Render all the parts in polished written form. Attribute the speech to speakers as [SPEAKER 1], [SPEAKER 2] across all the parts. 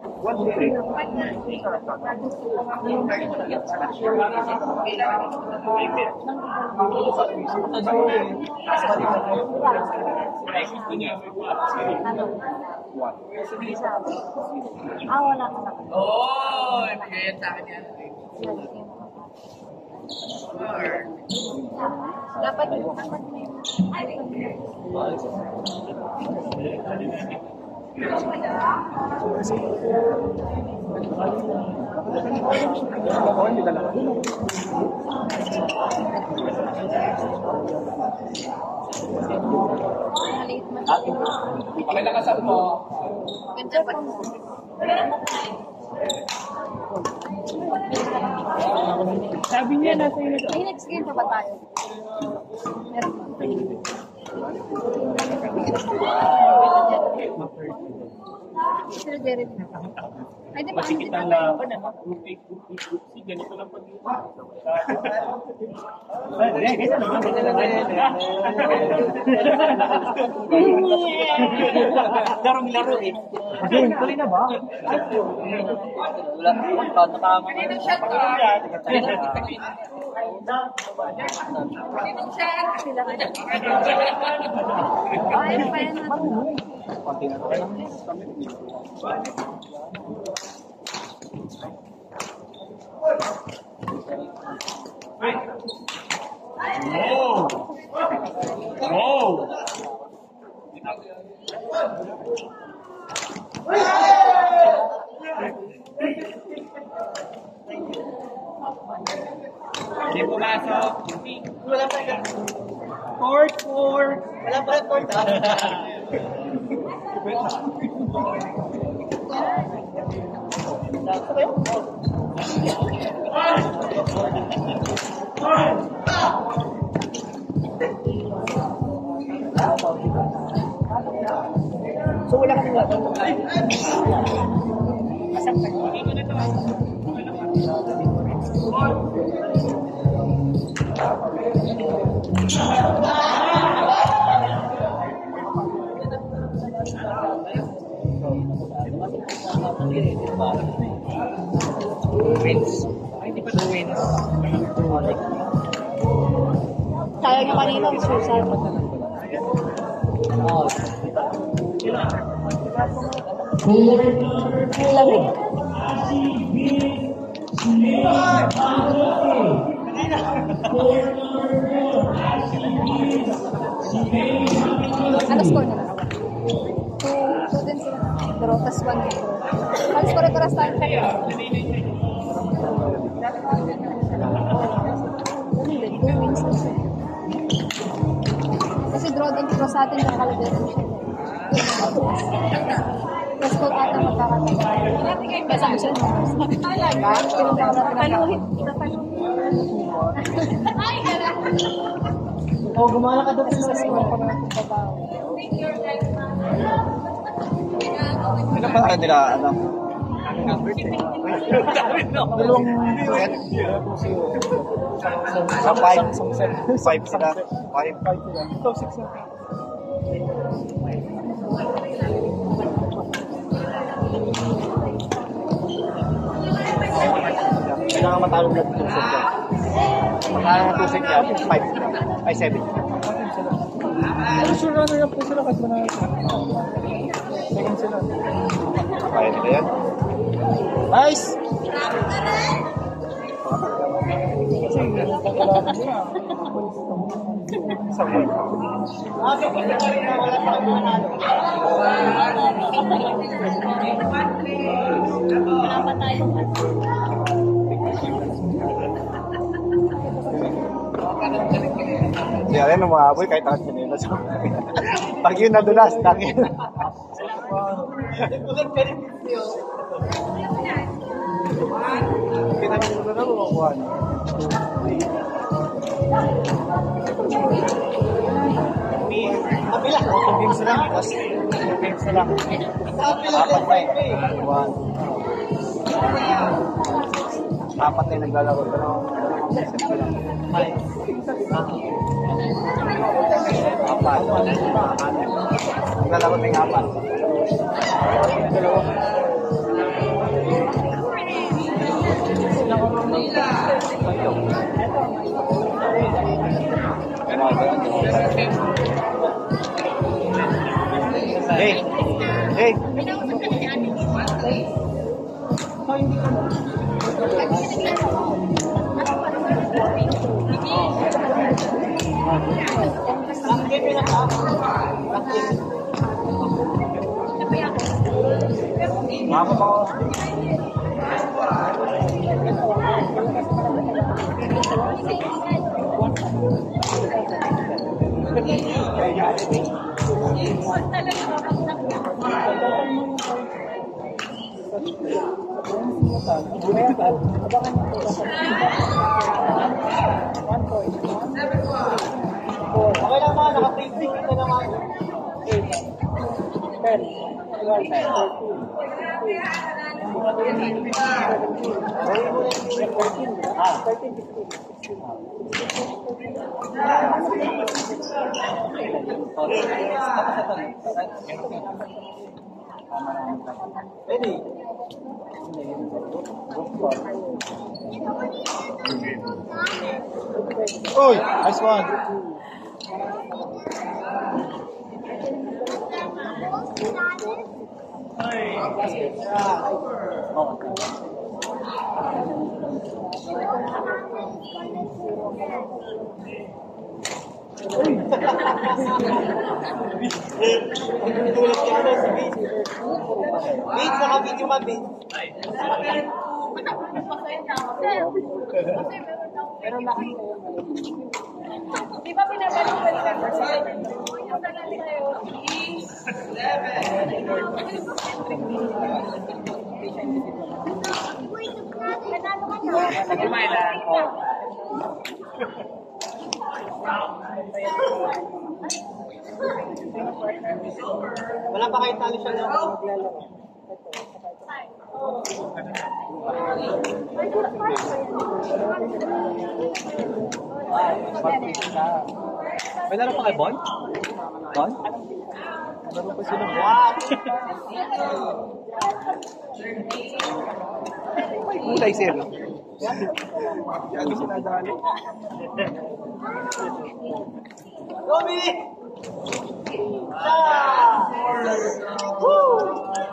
[SPEAKER 1] Wala ka na.
[SPEAKER 2] Oh, ibigay sa akin yan.
[SPEAKER 1] Dapat
[SPEAKER 2] Pakilakasan mo.
[SPEAKER 1] ganda pa.
[SPEAKER 3] Sabi niya nasa inyo.
[SPEAKER 1] May next game pa ba tayo? Meron pa. Sir Derek. Ay, di ba?
[SPEAKER 3] Kasi kita na ganito lang pag Larong-laro eh. Game, tuloy na ba?
[SPEAKER 2] Wala. Pagkatama.
[SPEAKER 1] Ay, pa yan natin.
[SPEAKER 3] Wow! Wow! Hindi pumasok.
[SPEAKER 2] Wala pa ka.
[SPEAKER 3] Court.
[SPEAKER 2] Wala pa ka court.
[SPEAKER 3] So wala ka nang wins. Hindi pa na wins.
[SPEAKER 1] Sayang yung kanina, suicide. Lamig. Ano score na lang? 2 din sila. Draw, tas 1 din. Ano score ito ras tayo? Kasi draw din draw sa atin ng kalaberan siya. Mas ko ata magkakataon. Kasama siya. Talaga? Panuhin. Ay, gala.
[SPEAKER 2] Oh, gumala ka doon
[SPEAKER 1] Sa score pa natin babaw.
[SPEAKER 2] Ano pa nila, ano? Dalawang set. Sa 5 sila. 5 sila.
[SPEAKER 3] Ito, 6 na.
[SPEAKER 2] Kailangan matalong na 2 set yan. Matalo na 2 set yan, 5 sila. Ay, 7.
[SPEAKER 3] Pero sure runner up po sila kahit manalo. Second sila.
[SPEAKER 2] Kaya nila yan. Nice!
[SPEAKER 3] Kasi kakalaban nila.
[SPEAKER 2] Sa point. Siya rin ang mga aboy kahit ang sinilas. Pag yun nadulas, tangin. Pinamit mo na mga 1. Kapila, 2 games lang. 2 games lang. Apat na eh. 1. Apat na yung naglalaro. Apat. Naglalaro na yung 4. Hey! Hey! Mama ko. Okay lang mga, naka-print-print ka naman. 10, 12, 13. Ready? Uy! Nice one! Beats, naka-video ma, Beats.
[SPEAKER 1] Di ba pinabalik-balikan ko sa'yo? Yung tagal sa'yo. Nanalo ka na.
[SPEAKER 2] Wala pa kayo talo siya na maglalaro. May laro pa kay Bon? Bon? Laro pa sila. What? May kulay sir. Lagi sinadali. Gobi! Woo!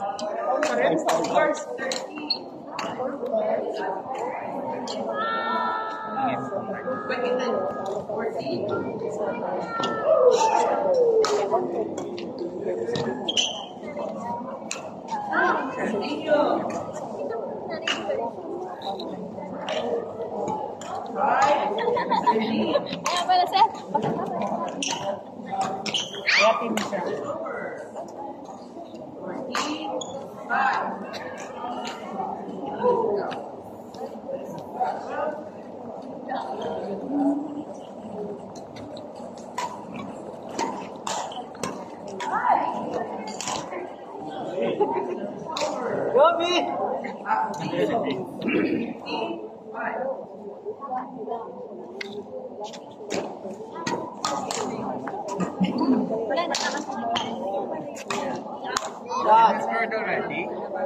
[SPEAKER 1] Ayan pala, sir.
[SPEAKER 3] Kaya team siya.
[SPEAKER 2] Gobi!
[SPEAKER 1] Wala na, nakasunod.
[SPEAKER 2] Shots!
[SPEAKER 3] Scored already?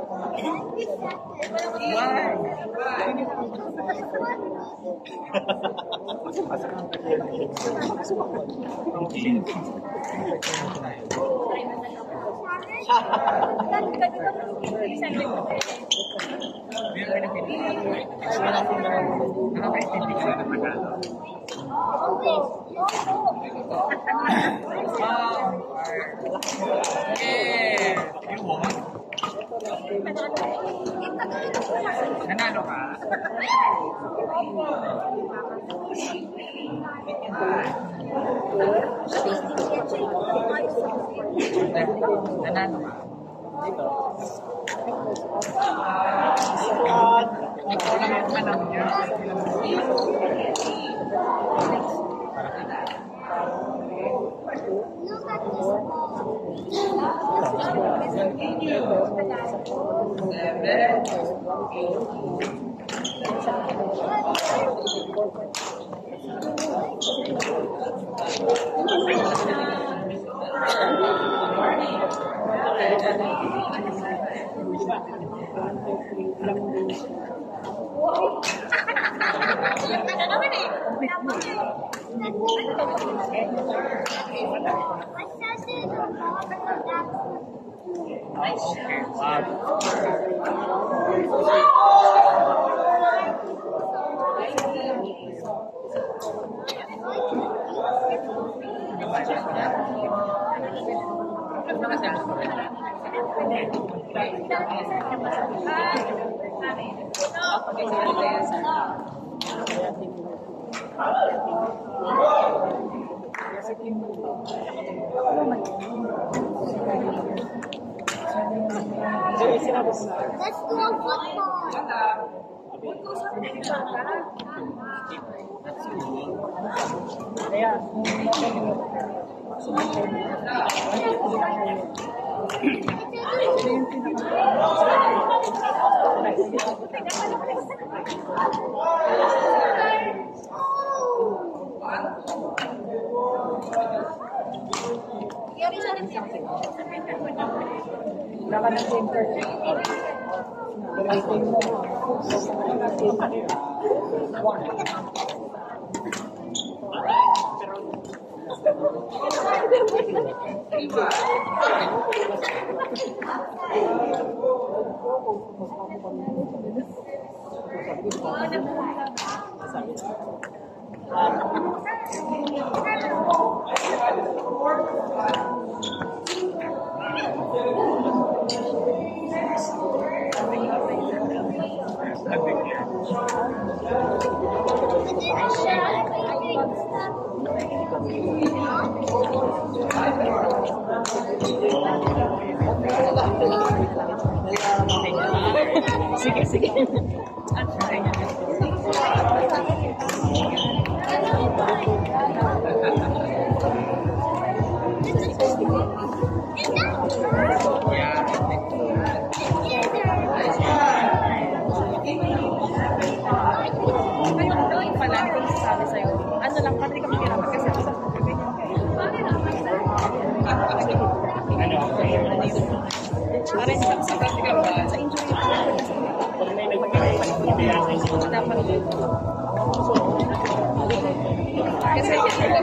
[SPEAKER 3] You won? Nanalo ka? Nanalo ka? Nagkulang ka naman niya.
[SPEAKER 1] What's
[SPEAKER 3] Okay. Wow.
[SPEAKER 1] Let's go football.
[SPEAKER 3] Sige, sige.
[SPEAKER 4] Ano lang, pati kami kailangan kasi ako sa gabi. Parang sa practical ba? Sa injury ko. Dapat dito. Kasi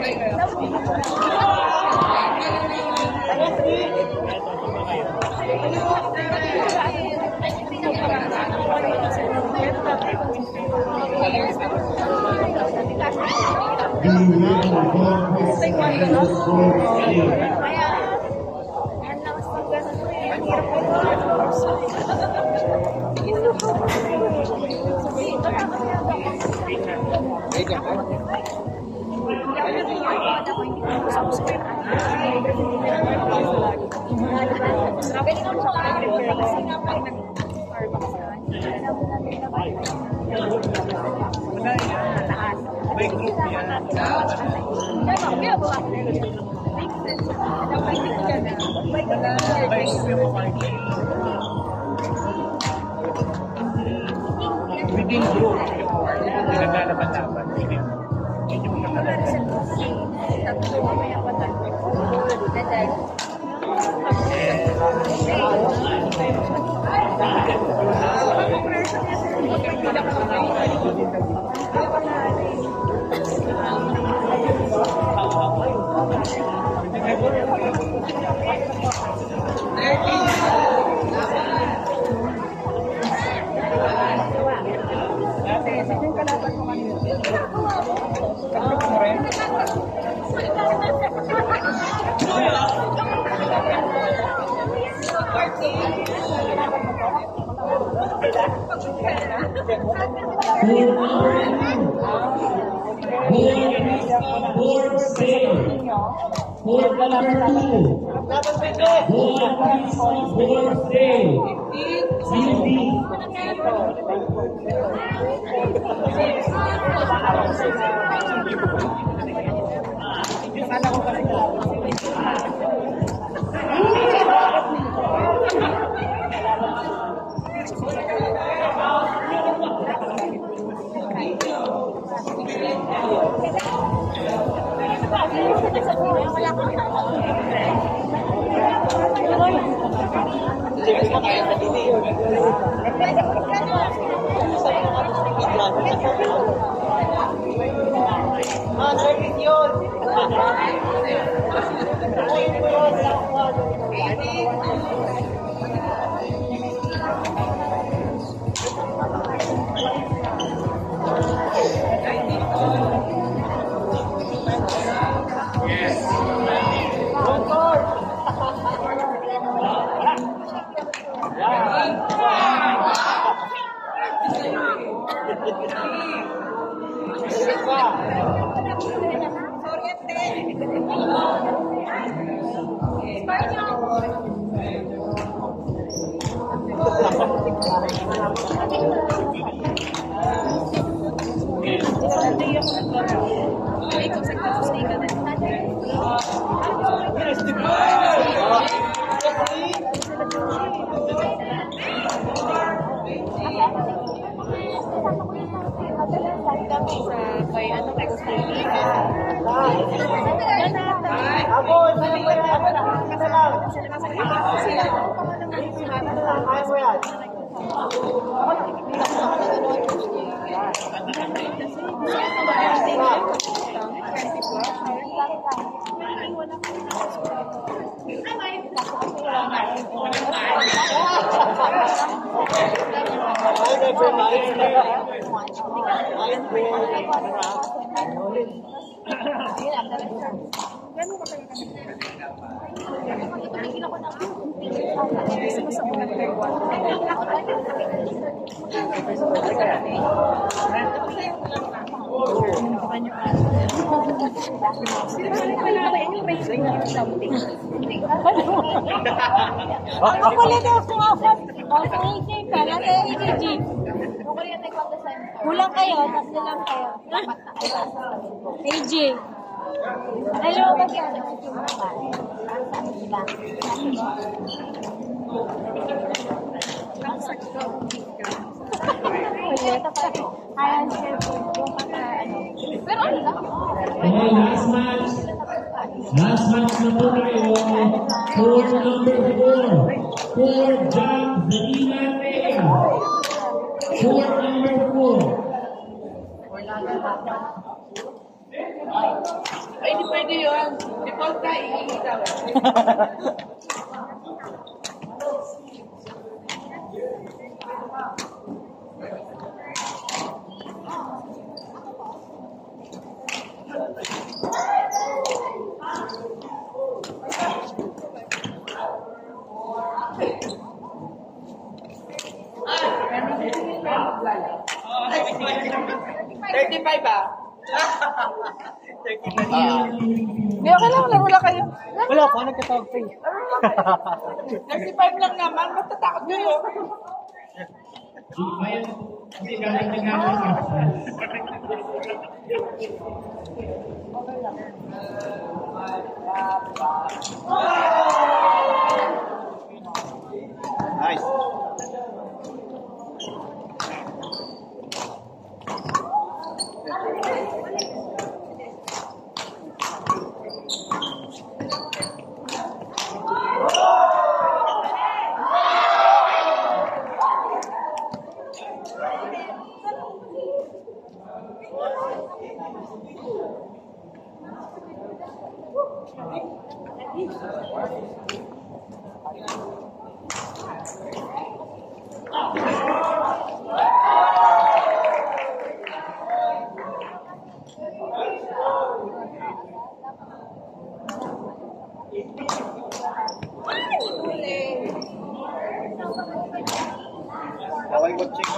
[SPEAKER 3] Within group, naglalabas-laban. Medyo
[SPEAKER 2] Ah, service yun.
[SPEAKER 4] Ikaw sa kasi ka din. Kay ano explaining.
[SPEAKER 1] Ako lang ako afat. AJ ka, nasa AJ. Kulang kayo, tatlo lang kayo. AJ. Hello, magkano? Pero ano lang?
[SPEAKER 5] Okay, last match. Last match na po tayo. Court number 4. Court Jack Zanilan. Court number 4.
[SPEAKER 4] Ay, di pwede yun. Default ka, iigaw.
[SPEAKER 1] Hindi, okay lang, laro lang kayo.
[SPEAKER 2] Wala pa, nagkatawag pa eh.
[SPEAKER 4] 35 lang naman, matatakot kayo.
[SPEAKER 5] Hindi gagawin namin.
[SPEAKER 2] Nice. Away watching.